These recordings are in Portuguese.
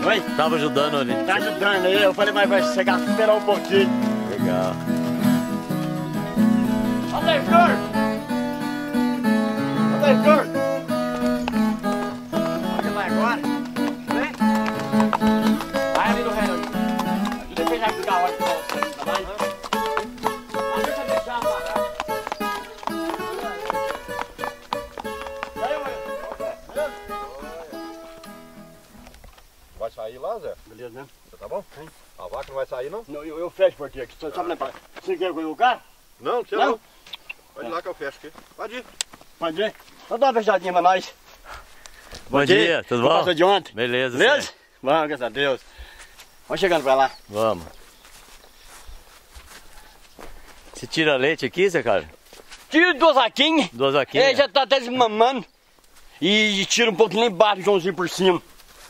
foi? Tava ajudando ali. Tá ajudando aí, eu falei, mas vai chegar, esperar um pouquinho. Legal. Ô, Heitor! Ô, Heitor! Onde vai agora? Vem? Vai ali no relógio. Ajuda a pegar aqui da hora pra você, tá bem? Mas deixa eu deixar a parada. E aí, beleza? Vai sair lá, Zé? Beleza, né? Tá bom? A vaca não vai sair, não? Não, eu fecho por aqui, só sabe lembrar. Você quer coisa do carro? Não, tira não. Pode ir lá que eu fecho aqui. Pode ir. Pode ir. Então dá uma fechadinha pra nós. Bom dia, tudo bom? Passou de ontem? Beleza. Beleza? Sim. Vamos, graças a Deus. Vamos chegando pra lá. Vamos. Você tira leite aqui, Zé Carlos? Tira 2 vaquinhas. 2 vaquinhas? Ele já tá até desmamando. E tira um pouquinho lá embaixo, Joãozinho por cima.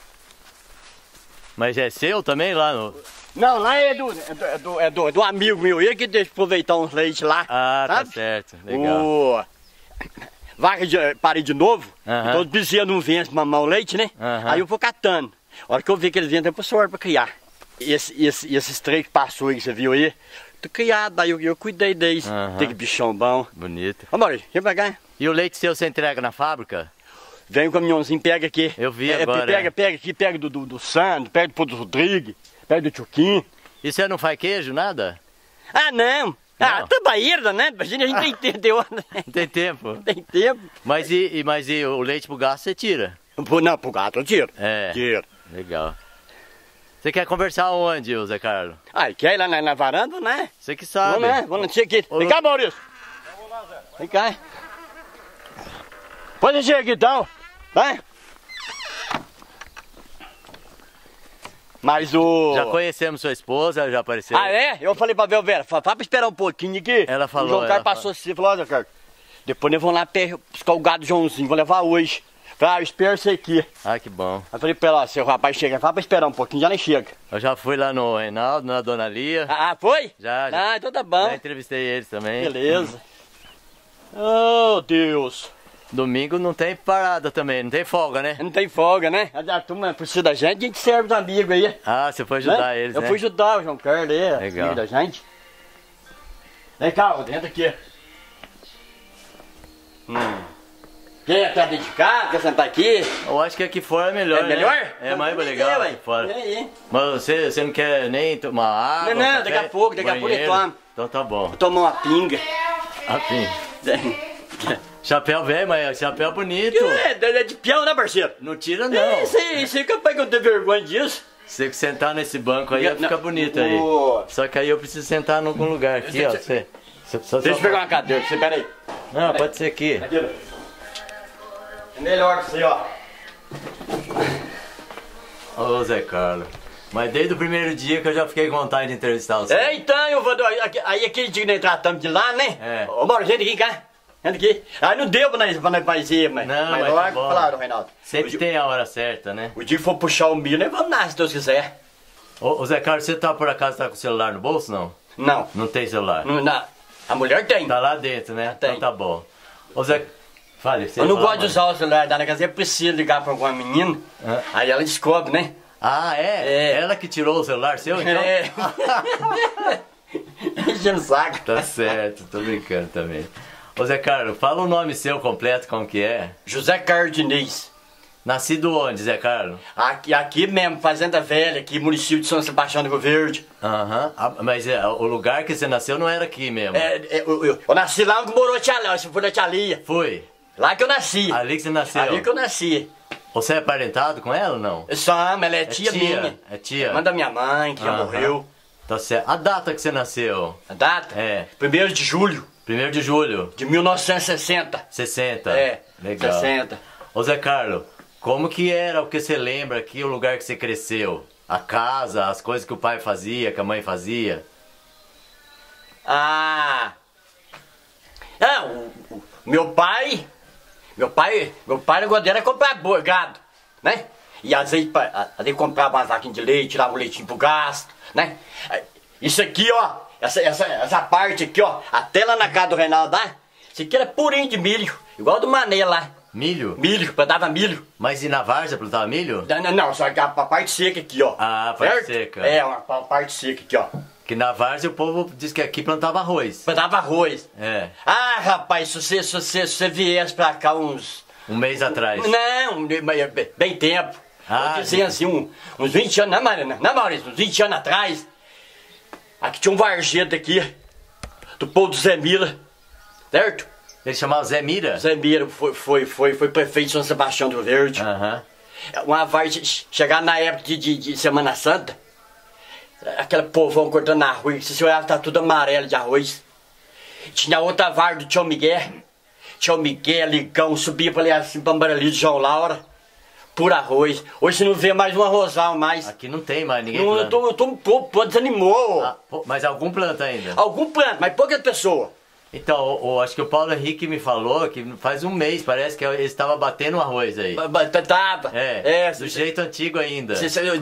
Mas é seu também lá no... Não, lá é do amigo meu. Ele que deixa aproveitar uns leite lá. Ah, sabe? tá certo. Legal. O... Vaca parei de novo. Aham. Então os bezerros não vêm mamar o leite, né? Aham. Aí eu vou catando. A hora que eu vi que eles vêm, tem pro sorte pra criar. Esses 3 que passou aí que você viu aí, tô criado, aí eu cuidei deles. Aham. Tem que bichão bom. Bonito. Ô Maurício, vem pra cá. E o leite seu você entrega na fábrica? Vem o caminhãozinho, pega aqui. Eu vi agora. Pega aqui, pega do Sandro, pega do Rodrigo, pega do Tchuquinho. E você não faz queijo, nada? Ah, não. Ah, tá baíra, né? A gente tem tempo. Não tem tempo. Tem tempo. Mas e o leite pro gato você tira? Não, pro gato eu tiro. É. Tiro. Legal. Você quer conversar onde, ô Zé Carlos? Ah, quer ir lá na varanda, né? Você que sabe. Vamos, né? Vamos lá, aqui. Vem cá, Maurício. Vamos lá, Zé. Vem cá. Pode encher aqui então. Vai. Mas o... Já conhecemos sua esposa, já apareceu? Ah, é? Eu falei pra Vera, fala pra esperar um pouquinho aqui. Ela falou, O João Carlos ela passou assim, falou, olha, Carlos, depois nós vamos lá buscar o gado do Joãozinho, vou levar hoje. Falei, eu espero você aqui. Ah, que bom. Aí falei pra ela, se o rapaz chega, fala pra esperar um pouquinho, já nem chega. Eu já fui lá no Reinaldo, na Dona Lia. Ah, foi? Já. Ah, então tá bom. Já entrevistei eles também. Beleza. Oh, Deus. Domingo não tem parada também, não tem folga, né? Não tem folga, né? A turma precisa da gente, a gente serve os amigos aí. Ah, você foi ajudar Né? eles, Eu né? fui ajudar o João Carlos aí, Legal. amigo da gente. Vem cá, dentro aqui. Quer tá dedicado? Quer sentar aqui? Eu acho que aqui fora é melhor, É melhor? né? É mais legal aqui fora. E aí? Mas você não quer nem tomar água? Não, café, daqui a pouco eu banheiro? tomo. Então tá bom. Vou tomar uma pinga. Afim. Chapéu velho, mas chapéu bonito. É de peão, né, parceiro? Não tira não. Isso aí, capaz que eu tenho vergonha disso. Você que sentar nesse banco aí, Não, fica bonito aí. Ô. Só que aí eu preciso sentar em algum lugar aqui, ó. Deixa Deixa eu pegar uma cadeira pra você, peraí. Não, pode ser aqui. Cadeira. É melhor que você, ó. Ô Zé Carlos. Mas desde o primeiro dia que eu já fiquei com vontade de entrevistar você. É, então, eu vou... Aí aquele dia que nós tratamos de lá, né? É. Ô, Mauro, gente aqui, cá. Entra aqui. Aí não deu pra nós fazer, mas... Não, mas mas logo tá bom. falaram, Reinaldo. Sempre tem a hora certa, né? O dia que for puxar o milho, nós vamos lá, se Deus quiser. Ô Zé Carlos, você tá por acaso com o celular no bolso, não? Não. Não tem celular? Não. A mulher tem. Tá lá dentro, né? Tem. Então tá bom. Ô Zé... Fale, você Eu não fala, gosto de usar o celular dela, quer dizer, eu preciso ligar pra alguma menina. Hã? Aí ela descobre, né? Ah, é? É. Ela que tirou o celular seu, então? É. Enchendo o saco. Tá certo, tô brincando também. Ô Zé Carlos, fala o nome seu completo, como que é? José Carlos Diniz. Nascido onde, Zé Carlos? Aqui mesmo, Fazenda Velha, aqui, município de São Sebastião do Rio Verde. Aham. Ah, mas o lugar que você nasceu não era aqui mesmo? Eu nasci lá onde morou a tia Léo, se for da tia Lia. Foi? Lá que eu nasci. Ali que você nasceu? Ali que eu nasci. Você é parentado com ela ou não? Ela é tia minha. É tia? Mãe da minha mãe, que já Aham. morreu. Tá certo. A data que você nasceu? A data? É. 1º de julho 1º de julho? de 1960. 60? É. Legal. 60. Ô Zé Carlos, como que era o que você lembra aqui, o lugar que você cresceu? A casa, as coisas que o pai fazia, que a mãe fazia? Ah! Meu pai, o negócio dele era comprar gado, né? E às vezes comprava umas vaquinhas de leite, tirava o leitinho pro gasto, né? Isso aqui, ó, essa parte aqui, ó, até lá na casa do Reinaldo, isso aqui era purinho de milho, igual do Mané lá. Milho? Milho, plantava milho. Mas e na várzea plantava milho? Não, só que a parte seca aqui, ó. Ah, a parte certo? seca. É, uma parte seca aqui, ó. Que na várzea o povo diz que aqui plantava arroz. Plantava arroz. É. Ah, rapaz, se você viesse pra cá uns... Um mês atrás. Não, bem tempo. Ah, Vou dizer assim, uns 20 anos, não, Maurício, uns 20 anos atrás. Aqui tinha um varjedo aqui, do povo do Zé Mira, certo? Ele chamava Zé Mira? Zé Mira foi prefeito de São Sebastião do Verde. Aham. Uma várzea, chegar na época de Semana Santa, aquele povão cortando arroz, se você olhar, tá tudo amarelo de arroz. Tinha outra várzea do Tio Miguel, Ligão, subia pra ali assim, pra Ambarali, João Laura, por arroz. Hoje você não vê mais um arrozal mais. Aqui não tem mais, ninguém Não, planta. eu tô um pouco, desanimou. Ah, mas algum planta ainda? Algum planta, mas pouca pessoa. Então, acho que o Paulo Henrique me falou que faz um mês, parece que ele estava batendo um arroz aí. Tava. Do jeito antigo ainda.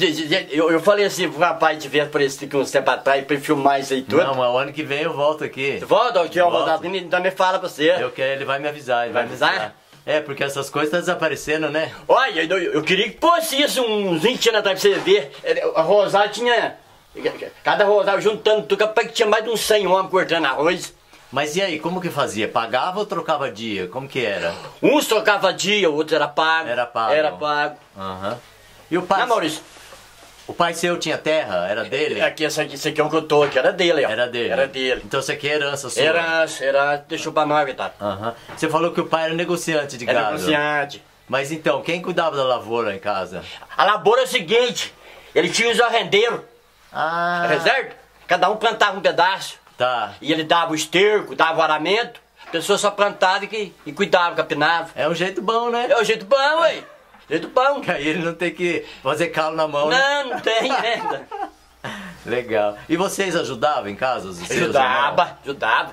Eu falei assim pro rapaz de ver por esse aqui uns tempos atrás pra ele filmar isso aí tudo. Não, mas o ano que vem eu volto aqui. Volta aqui, ó, Volto. então me fala pra você. Ele vai me avisar, ele vai me avisar. É, porque essas coisas estão desaparecendo, né? Olha, eu queria que fosse isso uns 20 anos atrás pra você ver. A Rosário tinha... Cada Rosário juntando tudo, capaz que tinha mais de uns 100 homens cortando arroz. Mas e aí, como que fazia? Pagava ou trocava dia? Como que era? Uns trocava dia, outros era pago. Era pago. Era pago. Aham. E o pai... Não, Maurício? O pai seu tinha terra? Era dele? Aqui, esse aqui é o que eu tô aqui, era dele, ó. Era dele? Era dele. Então isso aqui é herança sua? Era, deixou pra nós, tá? Aham. Você falou que o pai era negociante de Era gado. negociante. Mas então, quem cuidava da lavoura em casa? A lavoura é o seguinte, ele tinha os arrendeiros, Ah, certo? Cada um plantava um pedaço. tá. E ele dava o esterco, dava o aramento, a pessoa só plantava e cuidava, capinava. É um jeito bom, né? É o jeito bom, ué. Jeito bom. Que aí ele não tem que fazer calo na mão, né? Não tem ainda. Legal. E vocês ajudavam em casa? Os seus irmãos? Ajudava.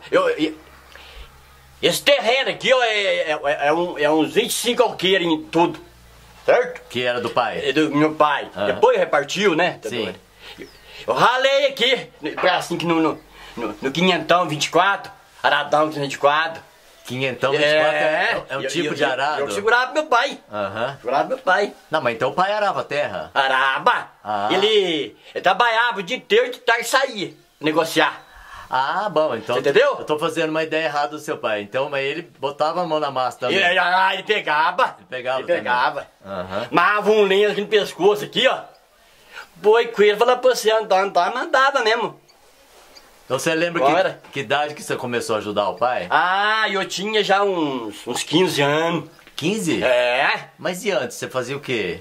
Esse terreno aqui, ó, é uns 25 alqueires em tudo, certo? Que era do pai? É do meu pai. Ah. Depois repartiu, né? Sim. Eu ralei aqui, assim que no quinhentão 24, aradão 24. Quinhentão 24 é um tipo de arado? Eu segurava meu pai. Aham. Segurava meu pai. Não, mas então o pai arava a terra? Araba. Ah. Ele trabalhava o dia inteiro e de tarde saía negociar. Ah, bom, então... Você entendeu? Eu tô fazendo uma ideia errada do seu pai. Então, mas ele botava a mão na massa também. Ele pegava. Ele Ele pegava. Aham. Mava um lenço aqui no pescoço aqui, ó. Boi com ele, falava pra você andar, mandava mesmo. Então você lembra Bora. que idade que você começou a ajudar o pai? Ah, eu tinha já uns 15 anos. 15? É. Mas e antes, você fazia o quê?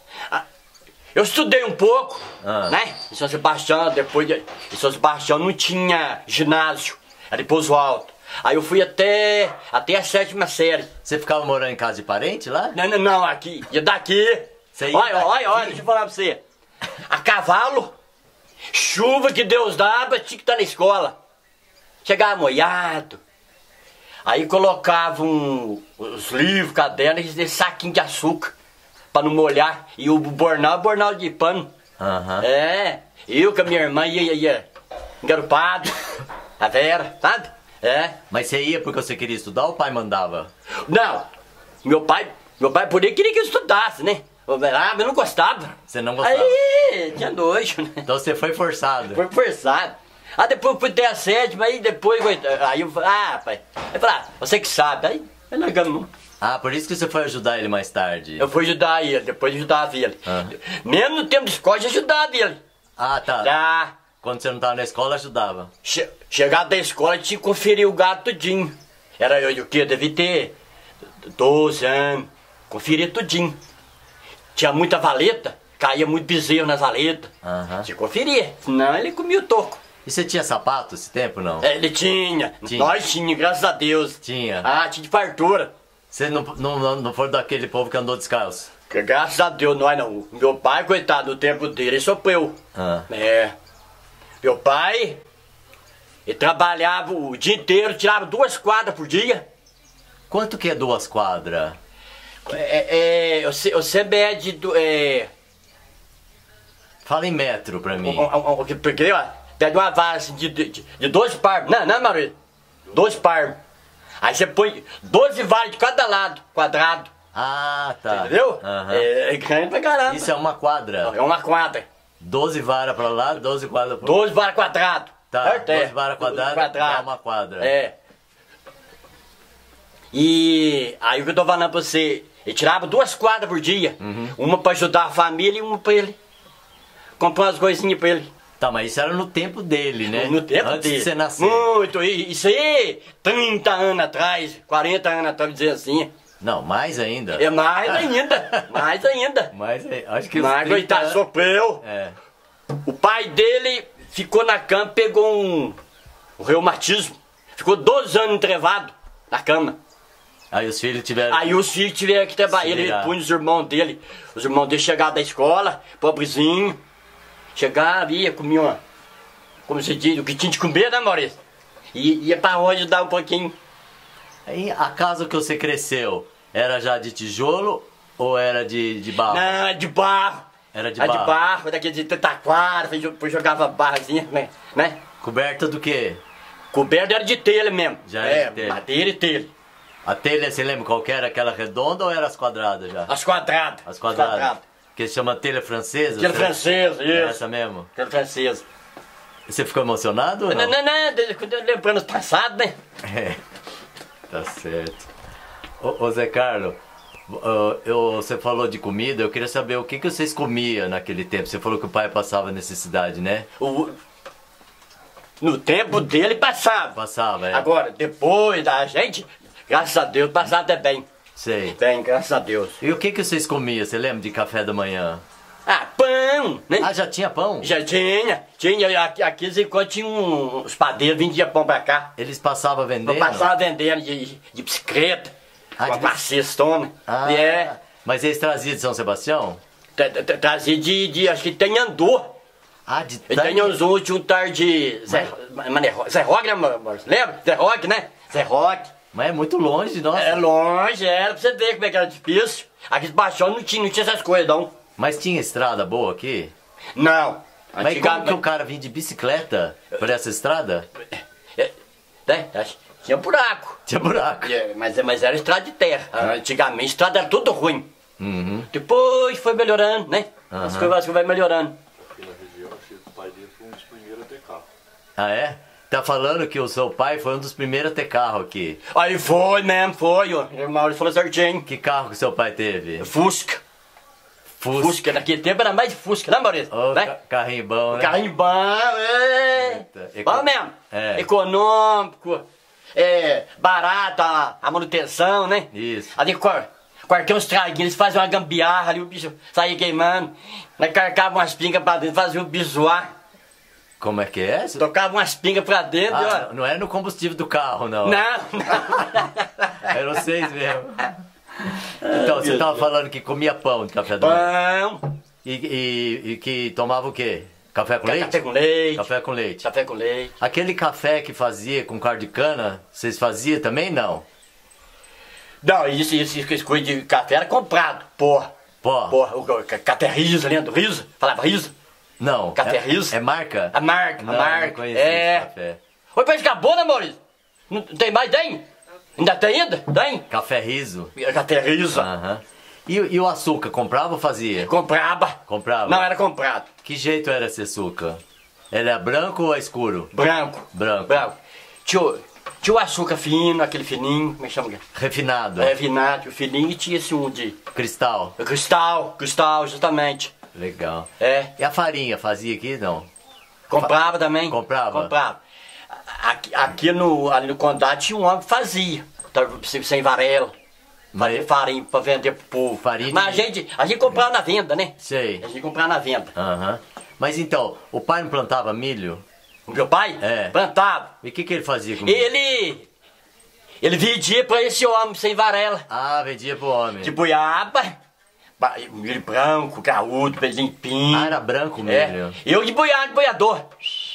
Eu estudei um pouco, Ah. né? Em São Sebastião, em São Sebastião não tinha ginásio, era em Pouso Alto. Aí eu fui até a 7ª série. Você ficava morando em casa de parente lá? Não, aqui, ia daqui. Você ia Olha, daqui? deixa eu falar pra você. A cavalo, chuva que Deus dava, tinha que estar na escola. Chegava molhado. Aí colocava os livros, cadernos, e saquinho de açúcar, pra não molhar. E o bornal de pano. Aham. É, eu com a minha irmã ia engarupado, a Vera, sabe? É. Mas você ia porque você queria estudar ou o pai mandava? Não, meu pai por aí queria que eu estudasse, né? Mas eu não gostava. Você não gostava? Aí, tinha nojo, né? Então você foi forçado. Foi forçado. Ah, depois eu fui ter a 7ª, aí depois, aí eu falei, pai. Aí eu falei, você que sabe. Aí largamos. Ah, por isso que você foi ajudar ele mais tarde. Eu fui ajudar ele, depois ajudava ele. Ah. Mesmo no tempo de escola, eu ajudava ele. Ah, tá. Já. Quando você não tava na escola, ajudava. Chegado da escola, tinha que conferir o gado tudinho. Era eu o quê? Devia ter 12 anos. Conferia tudinho. Tinha muita valeta, caía muito bezerro nas valetas. Aham. Tinha que conferir, senão ele comia o toco. E você tinha sapato esse tempo, não? Ele tinha. Tinha. Nós tinha, graças a Deus. Tinha. Ah, tinha de fartura. Você não foi daquele povo que andou descalço? Que graças a Deus, nós não. Meu pai, coitado, no tempo dele, ele sofreu. Ah. É. Meu pai, ele trabalhava o dia inteiro, tirava 2 quadras por dia. Quanto que é 2 quadras? Você mede Fala em metro pra mim. porque, ó, pega uma vara assim de 2 palmos. Não, Maurício. 2 palmos. Aí você põe 12 varas de cada lado, quadrado. Ah, tá. Entendeu? Aham. É grande pra caramba. Isso é uma quadra. É uma quadra. 12 varas pra lá, 12 quadras pra 12 varas quadrado. Tá, Certo? 12 varas quadradas dá uma quadra. É. E aí o que eu tô falando pra você, ele tirava 2 quadras por dia. Uma pra ajudar a família e uma pra ele comprar umas coisinhas pra ele. Tá, mas isso era no tempo dele, né? No tempo Antes dele. de você nascer. Muito, isso aí, 30 anos atrás, 40 anos atrás, dizer assim. Não, mais ainda. É mais ainda, mais ainda. Mas acho que os Mas 30 coitado, sofreu. É. O pai dele ficou na cama, pegou um reumatismo. Ficou 12 anos entrevado na cama. Aí os filhos tiveram. Aí os filhos tiveram que trabalhar. Se Ele virar. punha os irmãos dele. Os irmãos dele chegavam da escola, pobrezinho. Chegava, ia, comia uma. Como você diz, o que tinha de comer, né, Maurício? E ia pra onde dar um pouquinho. Aí a casa que você cresceu era já de tijolo ou era de barro? Não, de barro. Era de Era barro. de barro, daquele de taquara, depois jogava barrazinha, né? Coberta do quê? Coberto era de telha mesmo. Já era de telha. Madeira e telha. A telha, você lembra qual que era? Aquela redonda ou era as quadradas já? As quadradas. As quadradas. Que se chama telha francesa? Telha Você- francesa, É isso. essa mesmo? Telha francesa. Você ficou emocionado ou Não, não? lembrando os passados, né? É, tá certo. Ô Zé Carlos, você falou de comida, eu queria saber o que vocês comiam naquele tempo. Você falou que o pai passava necessidade, né? No tempo dele passava. Passava, é. Agora, depois da gente, graças a Deus, passava até bem. Sei. Bem, graças a Deus. E o que vocês comiam? Você lembra de café da manhã? Ah, pão, né? Ah, já tinha pão? Já tinha. Aqui enquanto tinha uns padeiros, vendia pão pra cá. Eles passavam vendendo? Eu passava vendendo de bicicleta, Ah, com de a cestona. Ah, É. mas eles traziam de São Sebastião? Trazia acho que tem andor. Ah, de Ele tem uns de um tar de Zé Roque, né, amor? Lembra? Zé Roque, né? Zé Roque. Mas é muito longe, nossa. É longe, era pra você ver como é que era difícil. Aqui de Baixão não tinha essas coisas, não. Mas tinha estrada boa aqui? Não. Mas como que o cara vinha de bicicleta por essa estrada? Tinha buraco. Tinha buraco. Mas era estrada de terra. Antigamente a estrada era tudo ruim. Uhum. Depois foi melhorando, né? As coisas vai melhorando. Aqui na região, achei que o pai dele foi um dos primeiros a ter carro. Ah, é? Tá falando que o seu pai foi um dos primeiros a ter carro aqui. Aí foi mesmo, foi. Ó. O Maurício falou certinho. Que carro que seu pai teve? Fusca. Fusca. Naquele tempo era mais de Fusca, né, Maurício? Ô, Né? carrinho bom, né? Carrinho bom, Eita. bom mesmo. É. Econômico, barato a manutenção, né? Isso. Ali quartão uns traguinhos, eles faziam uma gambiarra ali, o bicho saía queimando. Nós carcava umas pingas pra dentro, fazia o bicho zoar. Como é que é? Tocava umas pingas pra dentro e Ah, ó. não é no combustível do carro, não. Não, Era vocês mesmo. Então, você tava falando que comia pão de café da manhã. Pão, E que tomava o quê? Café com leite? café com leite. Café com leite. Café com leite. Aquele café que fazia com caldo de cana, vocês faziam também? Não. Não, isso coisa de café era comprado, porra. Pó? Porra, o café riso, lembra do riso? Falava riso? Não. Café riso? É marca? A marca, Não, a marca. não conhecia esse café. Oi, mas acabou, né, Maurício? Não tem mais, tem? Ainda tem ainda? Tem? Café riso? Café riso. Aham. E o açúcar, comprava ou fazia? Comprava. Comprava? Não, era comprado. Que jeito era esse açúcar? Ele é branco ou é escuro? Branco. Branco. Branco. Tinha o açúcar fino, aquele fininho, como é que chama? Refinado? Refinado, o fininho, e tinha esse um de Cristal? cristal, justamente. Legal. É. E a farinha, fazia aqui? Não. Comprava também. Comprava? Comprava. Aqui ali no condado tinha um homem que fazia. Sem varela. Mas- Fazia farinha pra vender pro povo. Farinha de- Mas a gente comprava na venda, né? Sei. A gente comprava na venda. Aham. Mas então, o pai não plantava milho? O meu pai É. plantava. E o que ele fazia com milho? Ele vendia pra esse homem sem varela. Ah, vendia pro homem. De buiaba, milho branco, graúdo, limpinho. Ah, era branco o É. milho. Eu de boiador.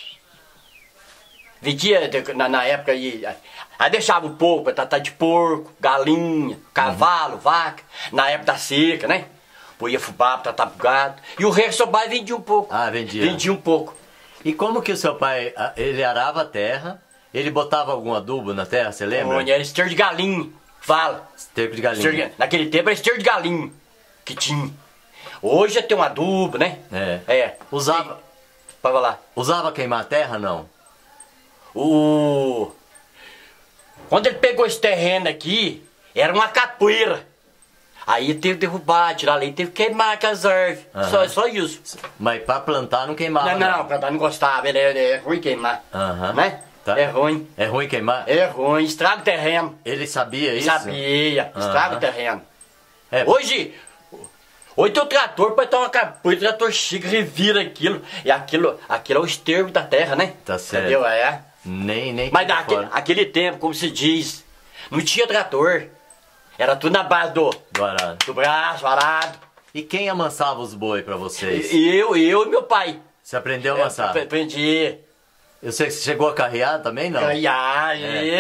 Vendia na época aí deixava um pouco pra tratar de porco, galinha, cavalo, vaca. Na época da seca, né? Poia fubá pra tratar pro gado. E o resto do pai vendia um pouco. Ah, vendia. Vendia um pouco. E como que o seu pai, ele arava a terra Ele botava algum adubo na terra, você lembra? Onde era esterco de galinha. Fala. Esterco de galinha. Naquele tempo era esterco de galinha que tinha. Hoje tem um adubo, né? É. Usava. Pra falar. Usava queimar a terra, não? Quando ele pegou esse terreno aqui, era uma capoeira. Aí teve que derrubar, tirar ali, teve que queimar aquelas árvores. Só isso. Mas pra plantar não queimava? Não, plantar não gostava, é ruim queimar. Né? Tá. É ruim. É ruim queimar? É ruim, estraga o terreno. Ele sabia isso? Sabia, estraga o terreno. É. Hoje tem o trator, pode estar uma capoeira, o trator chega, revira aquilo. E aquilo é o esterco da terra, né? Tá certo. Entendeu? É. Nem Mas naquele tempo, como se diz, não tinha trator. Era tudo na base do arado. Do braço, arado. E quem amansava os boi pra vocês? Eu e meu pai. Você aprendeu a amansar? Aprendi. Eu sei que você chegou a carrear também, não? Carrear,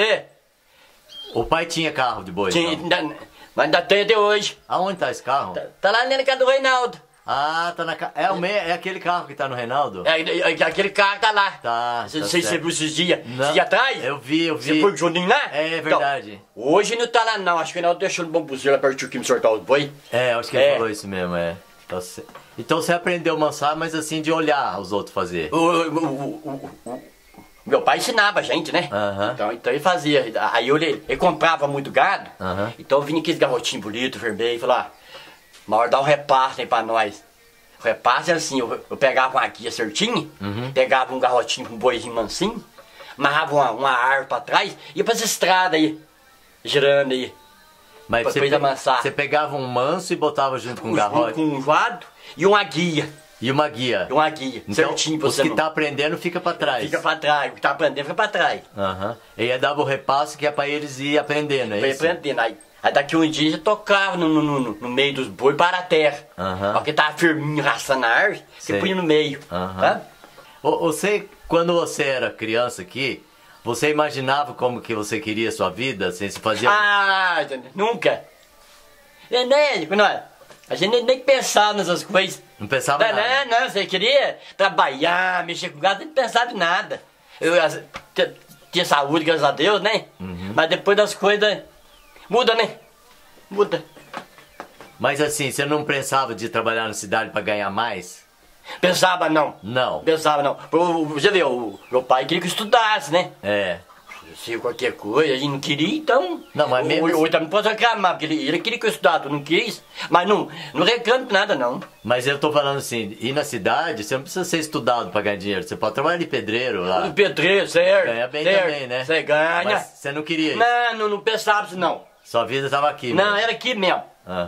O pai tinha carro de boi, tinha, então? mas ainda tem até hoje. Aonde tá esse carro? Tá lá na casa do Reinaldo. Ah, tá na casa. É aquele carro que tá no Reinaldo? Aquele carro tá lá. Tá. Não sei se você viu esses dias. Não. Esses dias atrás? Eu vi. Você foi com o Juninho lá? É verdade. Então, hoje não tá lá não. Acho que o Reinaldo deixou no bambuzeiro lá perto do que me soltar os boi. Acho que ele falou isso mesmo, Então você aprendeu a mansar, mas assim, de olhar os outros fazer. Meu pai ensinava a gente, né? Então ele fazia. Aí ele comprava muito gado. Então eu vinha aqueles garrotinhos bonitos, vermelhos, e falava, uma hora dá um repasse aí pra nós. O repasse era assim, eu pegava uma guia certinha, pegava um garrotinho com um boizinho mansinho, amarrava uma árvore pra trás, ia pras estradas aí, girando aí. Mas você pegava um manso e botava junto com um garrote? Com um joado e uma guia. E uma guia? Então, certinho pra você. Os que tá aprendendo fica pra trás? Fica pra trás, o que tá aprendendo fica pra trás. E aí dava o repasse que é pra eles ir aprendendo, é isso? Aprendendo, aí daqui um dia você tocava no meio dos boi para a terra. Porque tava firminho, raçando a árvore, você punha no meio. Tá? Você, quando você era criança aqui, você imaginava como que você queria a sua vida? Assim, você fazia... Nunca. A gente nem pensava nessas coisas. Não pensava nada? Não, você queria trabalhar, mexer com gado, nem pensava em nada. Eu tinha saúde, graças a Deus, né? Mas depois das coisas... Muda, né? Muda. Mas assim, você não pensava de trabalhar na cidade pra ganhar mais? Pensava não. Não? Pensava não. Você vê, o meu pai queria que eu estudasse, né? Se qualquer coisa, ele não queria, então... Não, mas mesmo... Eu também não posso reclamar, porque ele queria que eu estudasse, eu não quis. Mas não reclamo de nada, não. Mas eu tô falando assim, ir na cidade, você não precisa ser estudado pra ganhar dinheiro. Você pode trabalhar de pedreiro lá. Pedreiro, certo. Ganha bem certo, também, né? Você ganha. Mas você não queria isso? Não pensava isso, não. Sua vida tava aqui Não, mesmo? era aqui mesmo.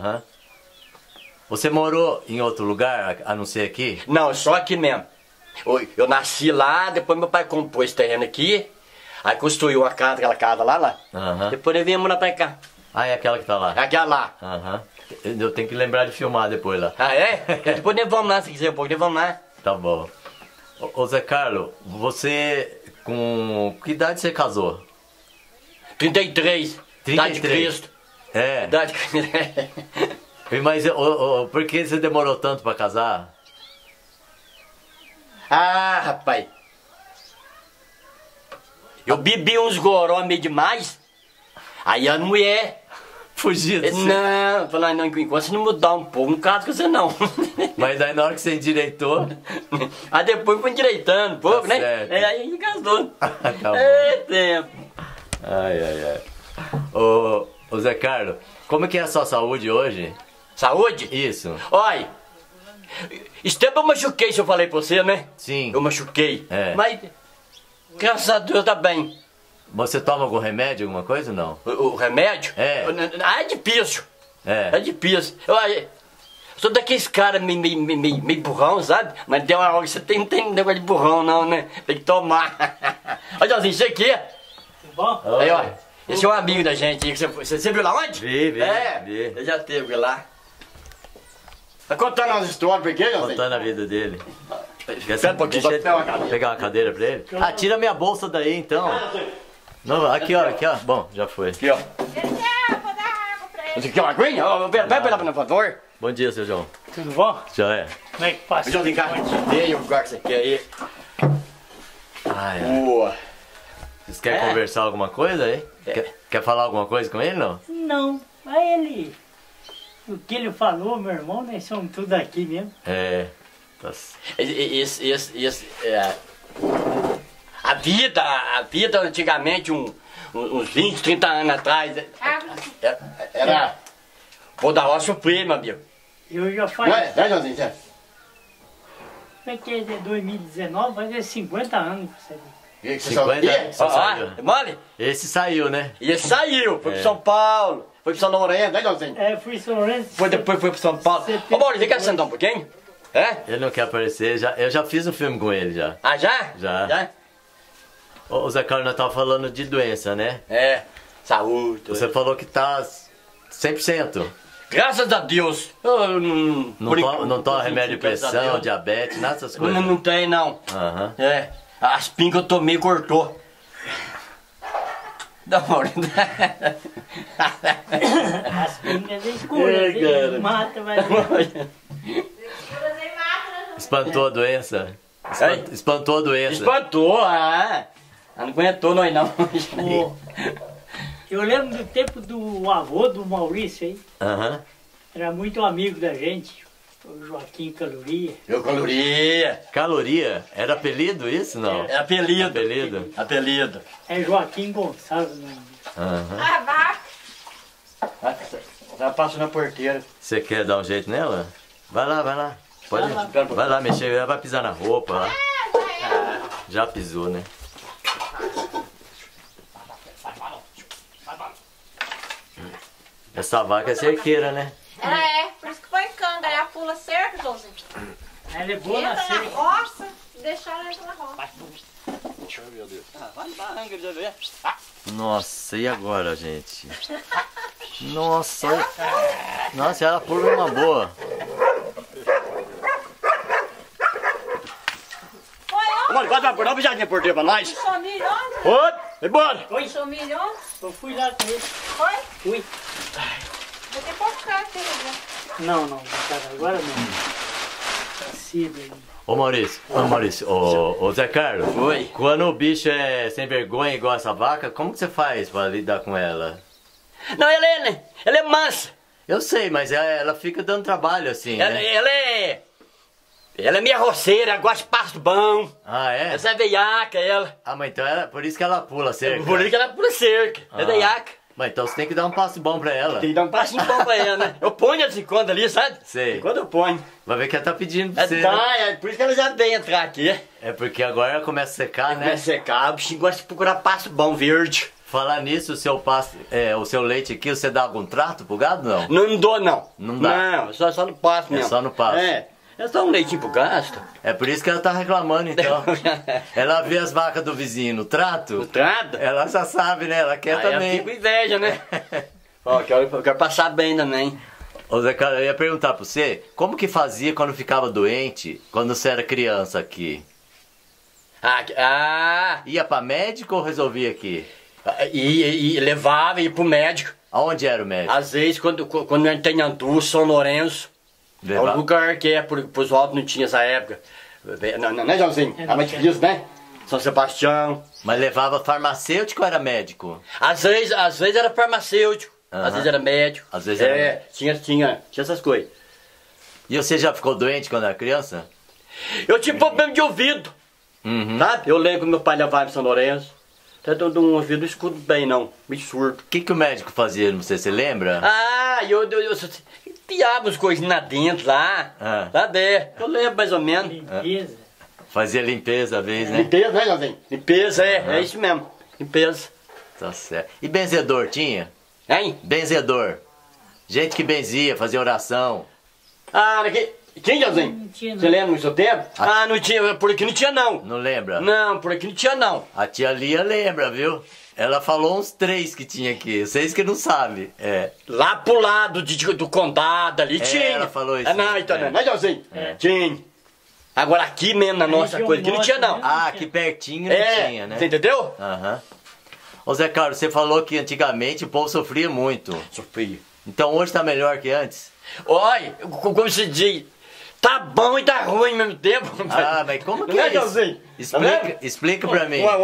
Você morou em outro lugar, a não ser aqui? Não, só aqui mesmo. Eu nasci lá, depois meu pai comprou esse terreno aqui. Aí construiu aquela casa lá. Depois ele veio morar pra cá. É aquela que tá lá? É aquela lá. Eu tenho que lembrar de filmar depois lá. Depois nós vamos lá, se quiser um pouco, nós vamos lá. Tá bom. Ô Zé Carlos, você com que idade você casou? 33. Idade de Cristo. Idade de Cristo. Mas por que você demorou tanto pra casar? Rapaz. Eu bebi uns goró meio demais. Aí a mulher... Fugiu de você? Não, falando, não, enquanto você não mudar um pouco, não caso com você não. Mas daí na hora que você endireitou... Aí depois foi endireitando um pouco, né? Certo. Aí casou. Tá bom. Tempo. Ô Zé Carlos, como é que é a sua saúde hoje? Saúde? Isso. Olha, esse tempo eu machuquei, se eu falei pra você, né? Sim. Eu machuquei. Mas, graças a Deus, tá bem. Você toma algum remédio, alguma coisa ou não? O remédio? É difícil. É difícil. Eu sou daqueles caras meio burrão, sabe? Mas tem uma hora que você não tem negócio de burrão, não, né? Tem que tomar. Olha, assim, isso aqui. Tudo bom? Aí, ó. Esse é um amigo da gente aí. Você viu lá onde? Vi. Eu já teve lá. Tá contando umas histórias pra quê, contando a vida dele. Espera um pouquinho, Deixa eu pegar uma cadeira pra ele. Tira minha bolsa daí, então. Não, aqui, ó. Bom, já foi. Aqui, ó. Você quer uma aguinha? Vai pra lá, por favor. Bom dia, seu João. Tudo bom? Já é. Como é que passa? Deixa eu ligar. Vem o lugar que você quer aí. Boa. Vocês querem conversar alguma coisa aí? Quer falar alguma coisa com ele, não? Não, aí ele... O que ele falou, meu irmão, nós somos tudo aqui mesmo. É... Tá... A vida antigamente, uns 20, 30 anos atrás, era... Vou dar uma surpresa, amigo. Eu já faço... Vai, Joãozinho, Como é que é de 2019? Vai ter 50 anos pra você ver. 50 só saiu. Mole? Esse saiu, né? E ele saiu, foi pro São Paulo, foi pro São Lourenço, né, Joãozinho? Fui em São Lourenço. Depois foi pro São Paulo. Ô, Maurício, vem cá sentar um pouquinho. É? Ele não quer aparecer, eu já fiz um filme com ele já. Ah, já? Já. Ô, Zé Carlos, nós tava falando de doença, né? É, saúde. Você falou que tá 100%. Graças a Deus. Não toma remédio de pressão, diabetes, nada dessas coisas. Não tem, não. Aham. É, as pingas que eu tomei cortou. Dá uma hora. As pingas escuras, ele mata, vai ver. Espantou a doença? Espantou a doença? Espantou, Ela não aguentou nós não. Eu lembro do tempo do avô do Maurício aí. Aham. Era muito amigo da gente. O Joaquim Caloria. Eu caloria. Caloria? Era apelido isso, não? É apelido. Apelido? Apelido. É Joaquim Gonçalves, né? Aham. Já passo na porteira. Você quer dar um jeito nela? Vai lá. Pode ir. Vai lá mexer, ela vai pisar na roupa lá. Já pisou, né? Essa vaca é cerqueira, né? Ela é, por isso que põe canga, ela pula cerca, Joãozinho. Ela é boa na Entra na cerca. roça, deixar ela entrar na roça. Nossa, e agora, gente? Nossa, nossa, ela pula uma boa. Mano, quase vai por não, já tinha porteira pra nós. Puxou milho ontem? Oi, vai embora. Puxou milho ontem? Eu fui lá com ele. Foi? Fui. Daqui a pouco ficar aqui, né? Não, cara, agora não. Tá cedo aí. Ô Maurício, ô Zé Carlos. Oi. Quando o bicho é sem vergonha igual essa vaca, como que você faz pra lidar com ela? Não, ela é mansa. Eu sei, mas ela fica dando trabalho assim, né? Ela é meia roceira, ela gosta de pasto bom. Ah, é? Essa é veiaca, ela. Ah, mas então por isso que ela pula cerca. Por isso que ela pula cerca. É veiaca. Mas então você tem que dar um passo bom pra ela. Tem que dar um passinho bom pra ela, né? Eu ponho ela de conta ali, sabe? Sei. Quando eu ponho. Vai ver que ela tá pedindo pra você. É por isso que ela já vem entrar aqui. É porque agora ela começa a secar, né? Começa a secar, o bichinho gosta de procurar pasto bom, verde. Falar nisso, o seu leite aqui, você dá algum trato pro gado, não? Não dou, não. Não dá? Não, só no pasto mesmo. só no pasto. É só um leitinho pro gasto. É por isso que ela tá reclamando, então. Ela vê as vacas do vizinho no trato, No trato? ela já sabe, né? Ela quer Aí eu também. fico com inveja, né? Ó, eu quero passar bem também. Ô Zé Carlos, eu ia perguntar pra você, como que fazia quando ficava doente, quando você era criança aqui? Ia pra médico ou resolvia aqui? E levava, ia pro médico. Aonde era o médico? Às vezes, quando a gente tem Antu, São Lourenço, é um lugar que pros altos não tinha essa época. Não, né, Joãozinho? É mais difícil, né? São Sebastião. Mas levava farmacêutico ou era médico? Às vezes era farmacêutico, às vezes era médico. Às vezes era médico. Tinha essas coisas. E você já ficou doente quando era criança? Eu tinha problema de ouvido, sabe? Eu lembro que meu pai levava em São Lourenço. Até de um ouvido não escuto bem, não. Meio surdo. O que o médico fazia, não sei, você lembra? Eu enfiava as coisinhas lá dentro, lá. Lá dentro. Eu lembro mais ou menos. Limpeza. Fazia limpeza às vezes, né? Limpeza, né, Joãozinho? Limpeza, é isso mesmo. Limpeza. Tá certo. E benzedor tinha? Hein? Benzedor. Gente que benzia, fazia oração. Tinha, Joãozinho? Não tinha, não. Você lembra no seu tempo? Não tinha. Por aqui não tinha, não. Não lembra? Não, por aqui não tinha, não. A tia Lia lembra, viu? Ela falou uns 3 que tinha aqui. Vocês que não sabem. Lá pro lado do condado ali tinha. Ela falou isso. Não, então não, né, Joãozinho? Tinha. Agora aqui mesmo na nossa região coisa, aqui não tinha, não. norte, Aqui pertinho não tinha, né? Você entendeu? Aham. Ô Zé Carlos, você falou que antigamente o povo sofria muito. Sofria. Então hoje tá melhor que antes? Olha, como se diz, tá bom e tá ruim ao mesmo tempo. Mas como que Não é é, isso? Joãozinho? Explica pra mim.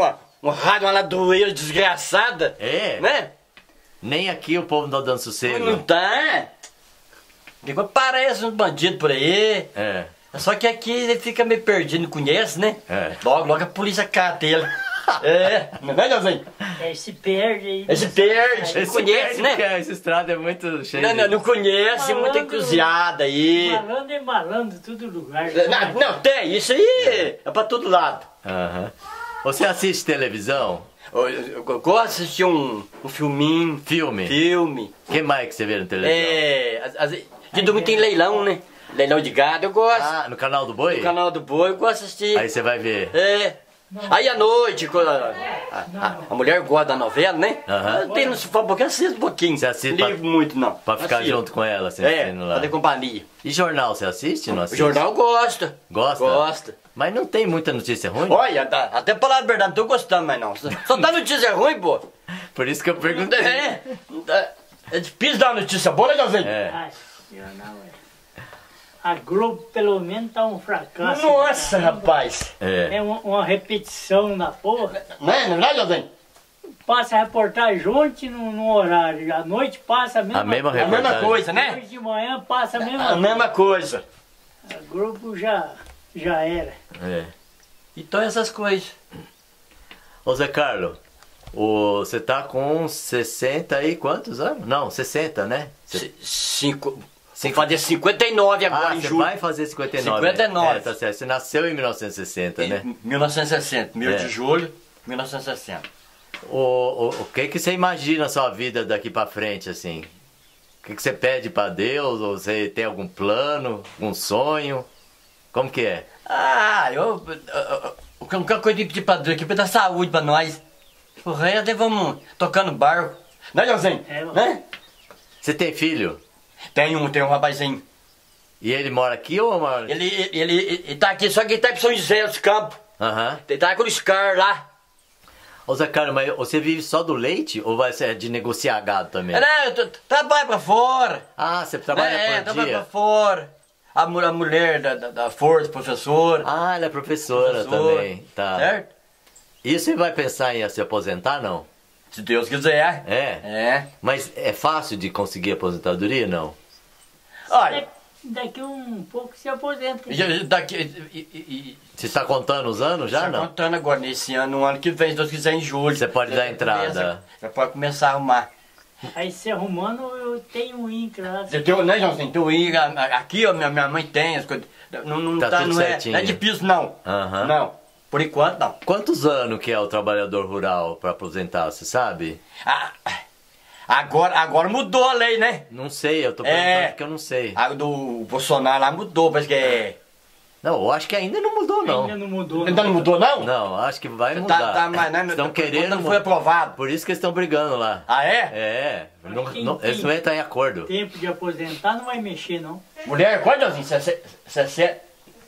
Um rádio, uma ladroeira desgraçada. É? Né? Nem aqui o povo não tá dando sossego. Não tá. Parece uns bandidos por aí. É. Só que aqui ele fica meio perdido, não conhece, né? É. Logo a polícia cata ele. É, não é, Leozinho? Se perde aí. Esse perde, Esse conhece, né? porque essa estrada é muito cheia. Não conhece, muita encruzilhada aí. Malandro é malandro, todo lugar. Não, tem, isso aí é pra todo lado. Aham. Você assiste televisão? Eu gosto de assistir um filminho. Filme? O que mais que você vê na televisão? De domingo tem leilão, né? Leilão de gado eu gosto. Ah, no canal do Boi? No canal do Boi eu gosto de assistir. Aí você vai ver. Aí à noite, quando a mulher gosta da novela, né? Aham. Tem no sofá um pouquinho, assisto um pouquinho. Você assiste Não ligo muito, não. Pra ficar Assisto. junto com ela, você assistindo lá. Pra ter companhia. E jornal, você assiste? Não O assiste? jornal gosta. Gosta? Gosta. Mas não tem muita notícia ruim? Olha, até pra falar a verdade, não tô gostando mais não. Só dá notícia ruim, pô. Por isso que eu perguntei. É difícil dar uma notícia boa, né, Leozinho? É. A Globo, pelo menos, tá um fracasso. Nossa, rapaz. É uma repetição da porra. Não é verdade, Leozinho? Passa a reportagem ontem no horário. À noite passa a mesma A A mesma coisa, né? Hoje de manhã passa a mesma A mesma coisa. A Globo já era. É. Então essas coisas. Ô Zé Carlos, você tá com 60 e quantos anos? Não, 60, né? Vou fazer 59 agora em você julho. vai fazer 59. 59. É, tá certo. Você nasceu em 1960, né? Em 1960, 1º É. de julho, 1960. O que você imagina a sua vida daqui pra frente, assim? O que você pede pra Deus? Ou você tem algum plano, algum sonho? Como que é? A única coisa que eu pedi pra Deus aqui é dar saúde pra nós. O resto vamos tocando barco. Né, Leozinho? Né? Você tem filho? Tem um rapazinho. E ele mora aqui ou mora... Ele tá aqui, só que ele tá em São José dos Campos. Aham. Ele tá com o Scar lá. Ô Zé Carlos, mas você vive só do leite ou vai ser de negociar gado também? Eu trabalho pra fora. Você trabalha por trabalho dia? pra fora. A mulher da Força, professora. Ela é professora também. Tá. Certo? E você vai pensar em se aposentar, não? Se Deus quiser. É? Mas é fácil de conseguir aposentadoria, não? Olha, Daqui um pouco se aposenta. Você tá contando os anos já, Tá não? contando agora, nesse ano, no ano que vem, se Deus quiser, em julho. Você pode dar entrada. Já pode começar a arrumar. Aí se arrumando, eu tenho um INCRA lá. Você tem, né, Joãozinho? Tem o INCRA, aqui, ó, minha mãe tem as coisas. Não, Tá tudo não é certinho. difícil, não. Aham. Não, por enquanto, não. Quantos anos que é o trabalhador rural para aposentar, você sabe? Agora mudou a lei, né? Não sei, eu tô perguntando porque eu não sei. A do Bolsonaro lá mudou, parece que é... Não, eu acho que ainda não mudou, não. Ainda não mudou. Ainda não mudou, não? Não, acho que vai mudar. Mas Estão querendo... não foi aprovado. Por isso que eles estão brigando lá. Ah, é? É, quem eles não entram em acordo. Tempo de aposentar não vai mexer, não. Mulher, quanto, Joãozinho? 60?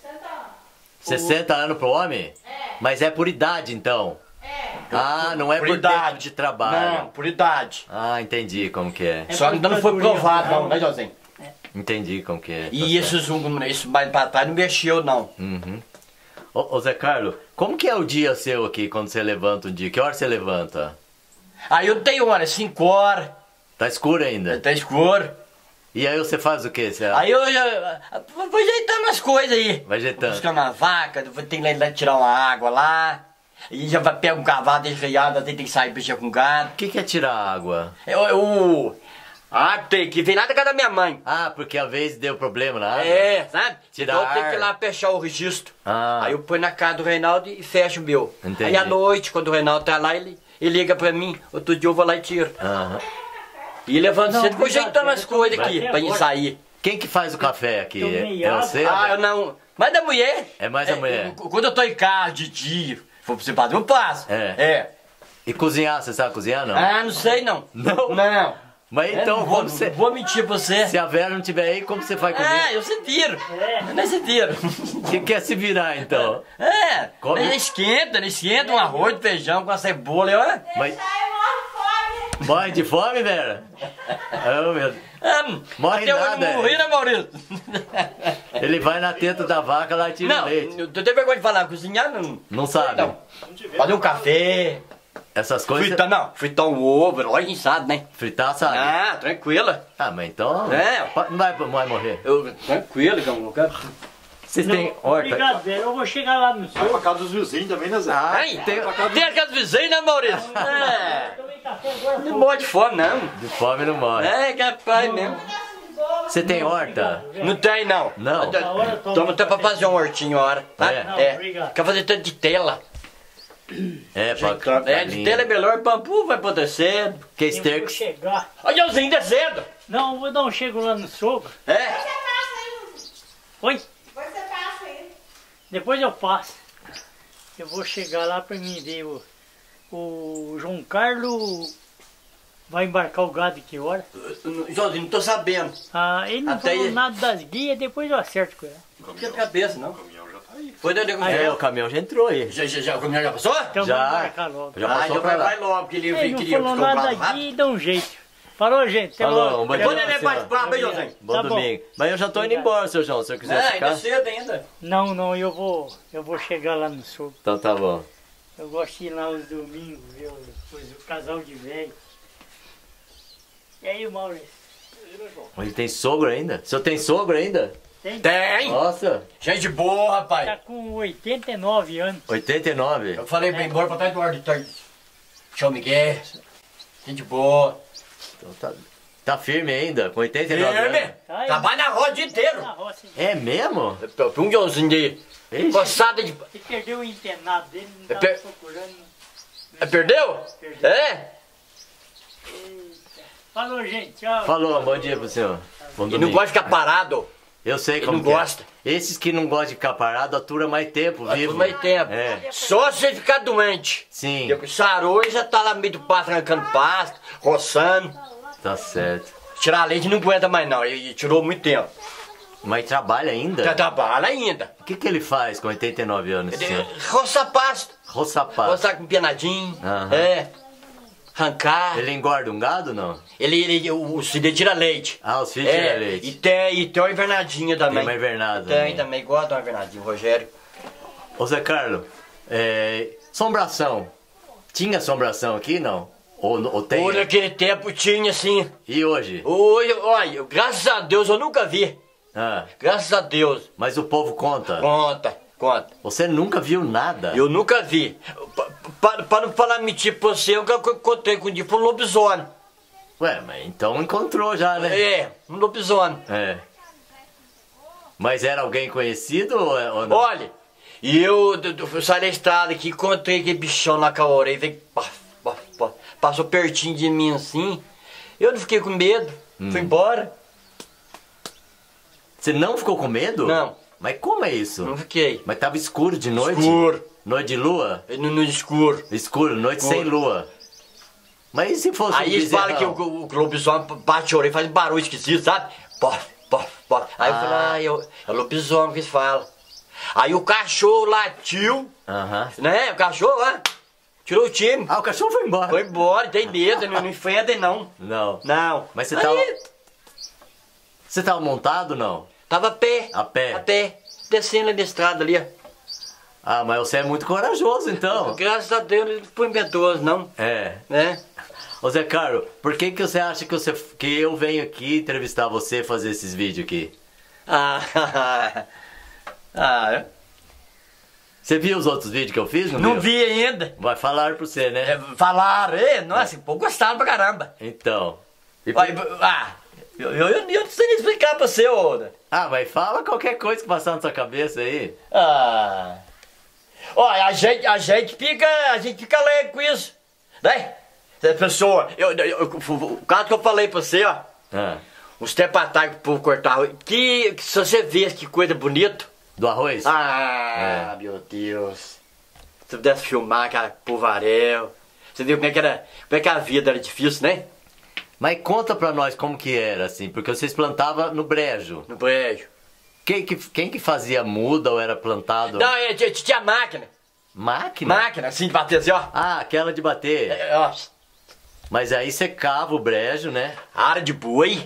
60 anos pro homem? Mas é por idade, então? Não é por tempo de trabalho. Não, por idade. Entendi como que é. Só ainda não foi aprovado, não, né, Joãozinho? Entendi como que é. E isso mais pra trás não mexeu, não. Uhum. Ô Zé Carlos, como que é o dia seu aqui, quando você levanta um dia? Que hora você levanta? Aí eu tenho hora, 5 horas. Tá escuro ainda? Tá escuro. E aí você faz o quê? Aí eu já vou ajeitando as coisas aí. Vai ajeitando. Buscando uma vaca, vou ter que ir lá tirar uma água lá. E já vai pegar um cavalo desreiado, tem que sair mexer com gado. O que é tirar água? Tem que vir lá da casa da minha mãe. Porque a vez deu problema na água? Sabe? Tirar Então eu tenho ar. que ir lá fechar o registro. Ah. Aí eu ponho na casa do Reinaldo e fecho o meu. Entendi. Aí à noite, quando o Reinaldo tá lá, ele liga pra mim. Outro dia eu vou lá e tiro. Aham. E levando Não, cedo, vou ajeitando as coisas aqui Vai. pra gente sair. Quem que faz o café aqui? Tomei É água. você? Eu não. Mas da mulher. É mais a mulher. Quando eu tô em casa de dia, vou pra você fazer, eu passo. E cozinhar, você sabe cozinhar, não? Não sei não. Não? Não. Mas então, não como você... vou mentir pra você. Se a Vera não tiver aí, como você vai comer? Eu se viro. Não se viro. O que quer se virar, então? Come. Ele esquenta um arroz, feijão com a cebola, olha. Mas... Sai, morre fome. Morre de fome, Vera? Oh, meu... Morre até hoje nada, não morri, é. né, Maurício? Ele vai na teta da vaca lá e tira Não, o leite. eu tenho vergonha de falar, cozinhar não. Não sabe? Não. Fazer um café, Essas coisas. fritar um ovo, lógico que a gente sabe, né? Fritar, sabe? Ah, tranquila. Ah, mas então. É. Não vai morrer. Tranquilo, não quero. Vocês têm horta? Obrigado, Zé. Eu vou chegar lá no Vai pra sul. casa dos vizinhos também, né, Zé? Ai, tem a casa do vizinho, né, Maurício? É. Tomei café agora. Não morre de fome, não. De fome não morre. É, capaz mesmo. Você tem horta? Não tem, não. Não. Toma até pra fazer um hortinho, a hora. Tá? É. Não, É. obrigado. Quer fazer tanto de tela. É, pra É, de tela é melhor, pampu vai poder cedo. Que Eu vou esterco. chegar. Olha, eu ainda é cedo. Não, eu vou dar um chego lá no sogro. É. Você passa aí, Oi? você passa aí. Depois eu passo. Eu vou chegar lá pra mim ver o João Carlos vai embarcar o gado que hora. Joãozinho, não tô sabendo. Ah, ele não Até falou aí. nada das guias, depois eu acerto com ele. Não tinha cabeça, não. O caminhão já tá aí. Foi dentro do É, o caminhão já entrou aí. Já, o caminhão já passou? Então Já. vamos embarcar logo. Já Ah, passou então pra lá. vai logo, que ele Ele não queria falou comprar nada um rápido. aqui e dá um jeito. Falou, gente. Até Falou, logo. um bom Depois dia ele é pra mais você. brabo, hein, Joãozinho? Bom Tá bom. domingo. Mas eu já tô indo embora, seu João, se eu quiser É, ficar. ainda é cedo ainda. Não, eu vou chegar lá no sul. Então tá bom. Eu gosto de ir lá os domingos, ver o casal de velho. E aí, Maurício? Ele tem sogro ainda? O senhor tem sogro ainda? Tem? Tem. Nossa, Gente boa, rapaz. Tá com 89 anos. 89. Eu falei pra ir embora pra trás do auditório. Tchau, Miguel. Gente boa. Então tá firme ainda, com 89 anos. Firme. Trabalha na roda o dia inteiro. Na roça. É mesmo? Um Joãozinho de Ixi. coçada de... Ele perdeu o internado dele, não É tava per- procurando. Perdeu? Perdeu. É? Falou, gente. Tchau. Falou, bom dia pro senhor. Bom E não domingo. gosta de ficar parado. Eu sei Ele como não que é. gosta. Esses que não gostam de ficar parado atura mais tempo, vivo. Por mais tempo. É, Só se ele ficar doente. sim, Depois sarou e já tá lá no meio do pasto, arrancando pasto, roçando. tá certo. Tirar leite não aguenta mais não, ele tirou muito tempo. Mas trabalha ainda? Já trabalha ainda. O que que ele faz com 89 anos, senhor? Roça pasto, Roçapá. roçar com pianadinho, Aham. é, arrancar. Ele engorda um gado, não? O filho tira leite. Ah, os filhos tiram leite. E tem uma invernadinha também. Tem uma invernada Tem também. também, igual tem uma invernadinha, Rogério. Ô Zé Carlos, assombração. Tinha assombração aqui, não? Ou tem? Ou naquele tempo tinha assim. E hoje? Hoje, olha, graças a Deus eu nunca vi. Ah, Graças a Deus. mas o povo conta. Conta. Você nunca viu nada? Eu nunca vi. Para não falar mentira pra você, eu contei com o dia pro lobisomem. Ué, mas então encontrou já, né? É, um lobisomem. É. Mas era alguém conhecido ou não? Olha, e eu saí da estrada aqui, encontrei aquele bichão na com a orelha, veio, passou pertinho de mim assim. Eu não fiquei com medo, fui embora. Você não ficou com medo? Não. Mas como é isso? Não fiquei. Mas tava escuro de noite? Escuro. Noite de lua? No escuro. Escuro, noite sem lua. Mas e se fosse Aí um eles falam que bezerrão? o lobisomem bate a orelha, faz um barulho esquisito, sabe? Pof, pof, pof. Aí eu falei, é o lobisomem que eles falam. Aí o cachorro latiu, Aham. né? O cachorro, tirou o time. Ah, o cachorro foi embora. Foi embora, tem medo, não enfrenta não. Não. Não. Mas você Aí, tava... Você tava montado não? Tava a pé. A pé? A pé. Descendo da estrada ali, ó. Ah, mas você é muito corajoso então. Graças a Deus ele não foi impetuoso, não. É. Né? Ô Zé Carlos, por que que você acha que eu venho aqui entrevistar você e fazer esses vídeos aqui? Ah, Você viu os outros vídeos que eu fiz? não viu? vi ainda. Vai falar pra você, né? Falaram, nossa, pô, gostaram pra caramba. Então. E Olha, eu não sei nem explicar pra você, ô. Ah, mas fala qualquer coisa que passar na sua cabeça aí. Olha, a gente fica alegre com isso, né? Essa pessoa, o caso que eu falei pra você, ó, Ah, uns tempos atrás que o povo cortava, que se você vê que coisa bonita, do arroz? meu Deus, se você pudesse filmar aquela povarel, você viu como é que a vida era difícil, né? Mas conta pra nós como que era, assim, porque vocês plantavam no brejo. No prédio. Quem que fazia muda ou era plantado? Não, tinha máquina, Máquina? assim, de bater assim, ó. Ah, aquela de bater. Ó, Mas aí você cava o brejo, né? área de boi.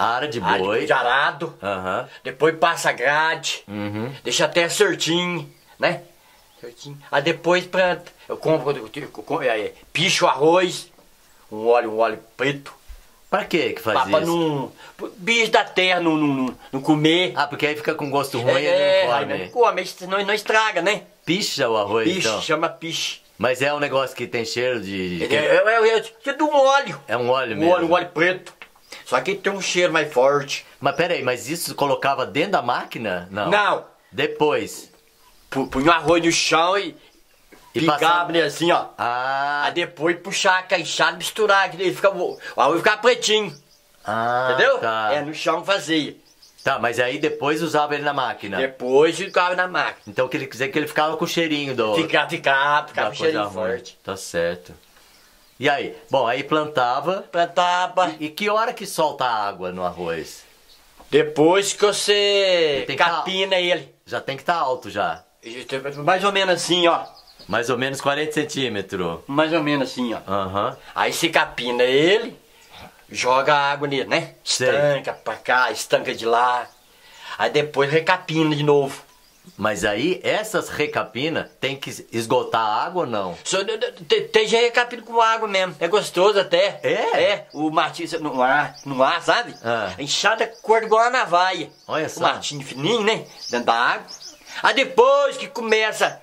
Ara de Ara boi. de arado. Aham. Depois passa a grade. Uhum. Deixa até certinho, né? Certinho. Aí depois planta. Eu compro, picho o arroz, um óleo preto. Pra que faz Pra isso? não. Bicho da terra não comer. Ah, porque aí fica com gosto ruim e ele não aí come. não come, senão não estraga, né? Picha o arroz, Piche, então. chama piche. Mas é um negócio que tem cheiro de... É de um óleo. É um óleo Um mesmo. óleo preto. Só que tem um cheiro mais forte. Mas peraí, mas isso colocava dentro da máquina? Não. Não. Depois. Punha o arroz no chão e picava passava- nele assim, ó. Ah, Aí depois puxar a caixada e misturar, que daí o arroz ficava pretinho. Entendeu? Tá. É, no chão fazia. Tá, mas aí depois usava ele na máquina. Depois ficava na máquina. Então quer dizer que ele ficava com o cheirinho do... Ficava da um coisa cheirinho ruim. forte. Tá certo. E aí? Bom, aí plantava. Plantava. E que hora que solta a água no arroz? Depois que você Tem que capina ele. Já tem que estar alto já. Mais ou menos assim, ó. Mais ou menos 40 centímetros. Mais ou menos assim, ó. Aham. Aí você capina ele, joga água nele, né? Sei. Estanca pra cá, estanca de lá. Aí depois recapina de novo. Mas aí, essas recapinas, tem que esgotar a água ou não? Tem já recapina com água mesmo. É gostoso até. É? É. O martinho no ar, sabe? Ah. A enxada cor igual a navaia. Olha O só. martinho fininho, né? Dentro da água. Aí depois que começa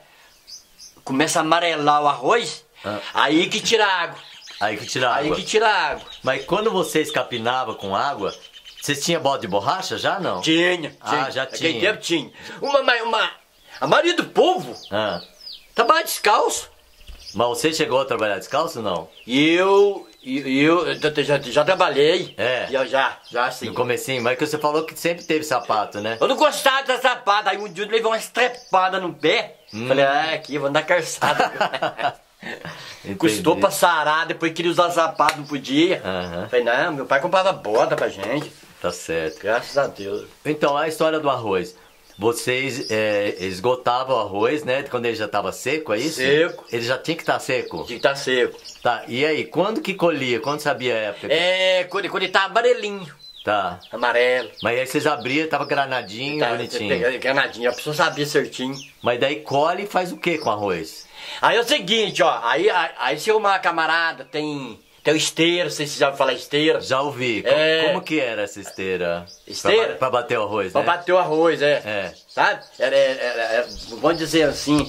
a amarelar o arroz, Ah. aí que tira a água. Aí que tira a Aí água. que tira a água. Mas quando vocês capinavam com água, vocês tinham bode de borracha já não? Tinha. Ah, já Naquele tinha. tempo tinha. A maioria do povo Ah. trabalha descalço. Mas você chegou a trabalhar descalço ou não? E eu já trabalhei. É. E eu já sim. No comecinho, mas que você falou que sempre teve sapato, né? Eu não gostava de sapato. Aí um dia eu levei uma estrepada no pé. Falei, aqui, eu vou andar calçado. Custou Entendi. pra sarar, depois queria usar sapato, não podia. Aham. Falei, não, meu pai comprava bota pra gente. Tá certo. Graças a Deus. Então, a história do arroz. Vocês esgotavam o arroz, né? Quando ele já estava seco, é isso? Seco. Ele já tinha que estar seco? Tinha que tá seco. Tá, e aí, quando que colhia? Quando sabia a época? É, quando ele tava amarelinho, Tá. amarelo. Mas aí vocês abriam, tava granadinho, bonitinho. Granadinho, a pessoa sabia certinho. Mas daí colhe e faz o que com arroz? Aí é o seguinte, ó, aí se uma camarada tem o esteiro, vocês já falar esteiro. Já ouvi. É. Como que era essa esteira? Esteira? Pra bater o arroz, Pra né? bater o arroz, é. É. Sabe? Vamos dizer assim,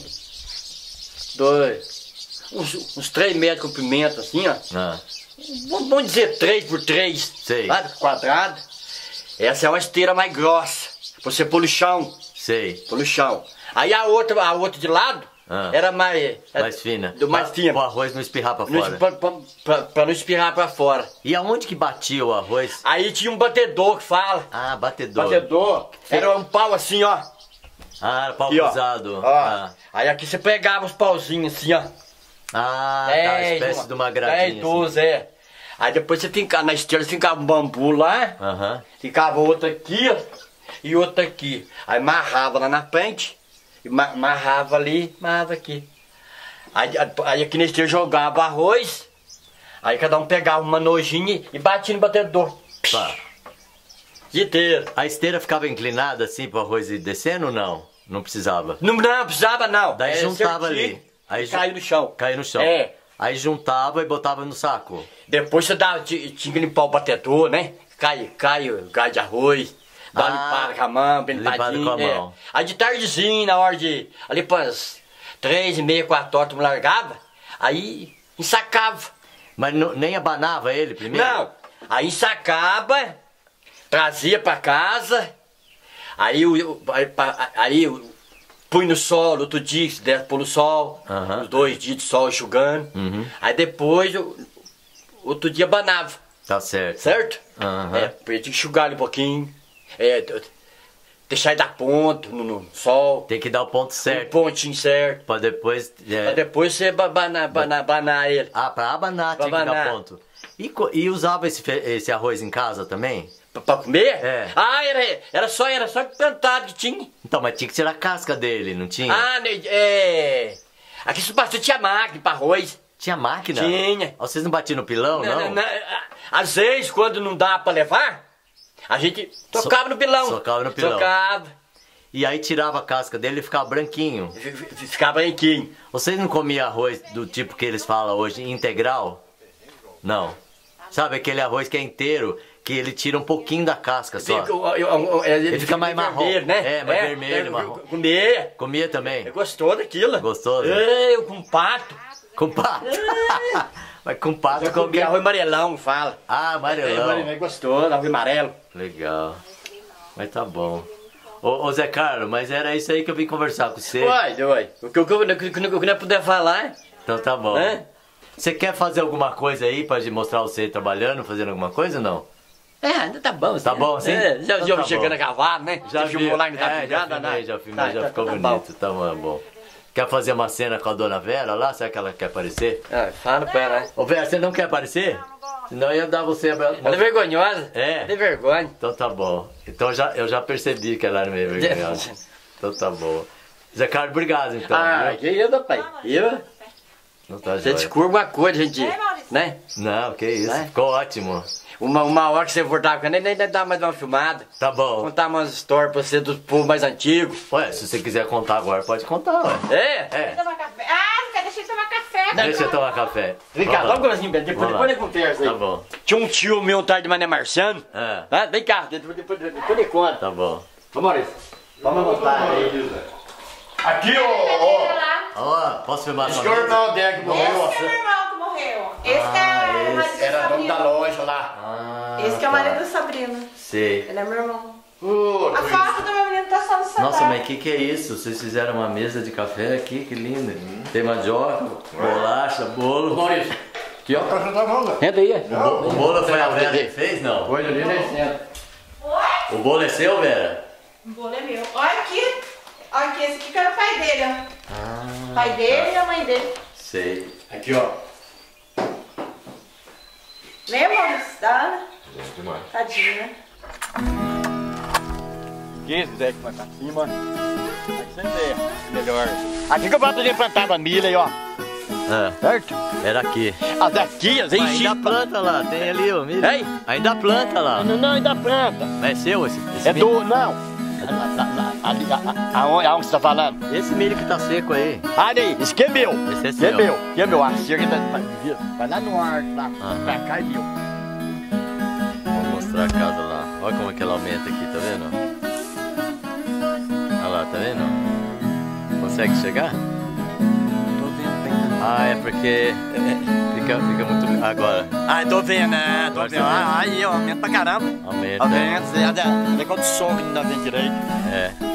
uns 3 metros de comprimento, assim, ó. Ah, Vamos dizer 3 por 3, Sei. sabe? Quadrado. Essa é uma esteira mais grossa, pra você pôr no chão, sei. Aí a outra de lado, Ah. era mais fina. Mais fina. O arroz não espirrar pra Não, fora. pra não espirrar pra fora. E aonde que batia o arroz? Aí tinha um batedor que fala. Ah, batedor. Batedor. Era um pau assim, ó. Ah, pau Aqui, ó. cruzado. Ó. Ah. Aí aqui você pegava os pauzinhos assim, ó. Ah, tá, espécie de uma gradinha. 10, 12, é. Aí depois você ficava na esteira, ficava um bambu lá, Aham. ficava outro aqui, ó, e outro aqui. Aí amarrava lá na frente, e amarrava ali, amarrava aqui. Aí aqui na esteira jogava arroz, aí cada um pegava uma nojinha e batia no batedor. Tá. Inteiro. A esteira ficava inclinada assim pro arroz ir descendo ou não? Não precisava. Não precisava não. Daí juntava ali. Aí Caiu no chão. Caiu no chão. É. Aí juntava e botava no saco. Depois você tinha que limpar o batedor, né? Cai o galho de arroz. Dá uma limpada com a mão, bem limpada limpadinho. com a mão. Aí de tardezinho, na hora de... Ali pras 3h30, 4 horas, tu me largava. Aí ensacava. Mas nem abanava ele primeiro? Não. Aí ensacava, trazia pra casa. Aí põe no sol, outro dia, se der pôr no sol. Aham. Os 2 dias de sol enxugando. Aí depois, outro dia banava. Tá certo. Certo? Aham. É, tinha que enxugar ele um pouquinho. Deixar ele dar ponto no sol. Tem que dar o ponto Um certo. pontinho certo. Pra depois... Pra depois você banar ele. Ah, pra abanar Pra tinha que dar abanar. ponto. E usava esse arroz em casa também? Pra comer? É. Ah, era só plantado que tinha. Então, mas tinha que tirar a casca dele, não tinha? Ah, aqui se bastante tinha máquina pra arroz. Tinha máquina? Tinha. Ah, vocês não batiam no pilão, não? Às vezes, quando não dá pra levar, A gente tocava no pilão. Socava no pilão. Tocava. E aí tirava a casca dele e ficava branquinho. Ficava branquinho. Vocês não comiam arroz do tipo que eles falam hoje, integral? Não. Sabe aquele arroz que é inteiro, que ele tira um pouquinho da casca só? Ele fica mais marrom, vermelho, né? É, mais vermelho, marrom. Comia. Comia também? Gostou daquilo? Gostoso? Eu com pato. Com pato? Mas com pato Eu comia comia... arroz amarelão, fala. Ah, amarelão. É gostoso, arroz amarelo. Legal. Mas tá bom. Ô Zé Carlos, mas era isso aí que eu vim conversar com você. Uai. O que eu não puder falar. Então tá bom. É? Você quer fazer alguma coisa aí pra mostrar você trabalhando, fazendo alguma coisa ou não? Ainda tá bom, Tá bom, sim? É, já Então tá chegando bom. a cavalo, né? Já Você filmou lá e não tá já pegando, filmei, né? já filmei, já Tá, ficou tá bonito, tá bom. Quer fazer uma cena com a dona Vera lá? Será que ela quer aparecer? Fala pra ela, né? Ô Vera, você não quer aparecer? Senão eu ia dar você... Ela é vergonhosa. É? Tem vergonha. Então tá bom. Então eu já percebi que ela era meio vergonhosa. Então tá bom. Zé Carlos, obrigado então. Viu? Que isso, pai? Não tá Você joia. desculpa uma coisa, gente. Né? Não, que isso. Né? Ficou ótimo. Uma hora que você voltar com ela, nem dá mais uma filmada. Tá bom. Contar umas histórias pra você dos povos mais antigos. Ué, se você quiser contar agora, pode contar, ué. É? Tomar café. Não quer deixar eu tomar café. Deixa eu tomar café. Vem cá, Vamos lá. logo assim, depois Vamos lá. ele conversa aí. Tá bom. Tinha um tio meu, tarde de Mané Marciano. É. Vem cá, depois ele conta. Tá bom. Ô Maurício, vamos montar aí. Aqui, Ó, posso filmar Esse sua que é o mesa? irmão dela que morreu. Esse que é o irmão que morreu. Esse que é o marido do Era dono da Sabrina. loja lá. Ah, Esse que é o tá. marido do Sabrina. Sei. Ele é meu irmão. Ô, A foto do meu menino tá só no celular. Nossa, mas que é isso? Vocês fizeram uma mesa de café aqui, que lindo. Tem mandioca, bolacha, bolo. Maurício, Que é o cachorro da manga. entra aí. O bolo foi a Vera que fez, não? Olha ali, né? Oi? O bolo é seu, Vera? O bolo é meu. Olha aqui. Olha aqui, esse aqui que era o pai dele, ó. Ah, O pai dele e a mãe dele. sei. Aqui, ó. Lembra, Maurício? Da Ana? Tadinho, né? Aqui, se quiser que vai pra cima. Vai acender. Melhor. Aqui que eu vou aprender a plantar a milha aí, ó. É, Certo? era aqui. Ah, daqui, as enchi. Ainda planta lá, tem ali o milho. Ei? Ainda planta lá. Não, ainda planta. Mas é seu esse É milho? do. Não. Ali, aonde você tá falando? Esse milho que tá seco aí. Olha aí, esse aqui é meu. Esse é Esse é seu. meu. Esse é meu. A cerca vai lá no ar, lá. Pra cá é meu. Vou mostrar a casa lá. Olha como é que ela aumenta aqui, tá vendo? Olha lá, tá vendo? Consegue chegar? Tô vendo bem. Ah, é porque fica muito... Agora, Tô vendo, né? Tô Agora vendo. você vê. Aí, aumenta pra caramba. aumenta. Aumenta. É quando sobe, não dá bem direito. É.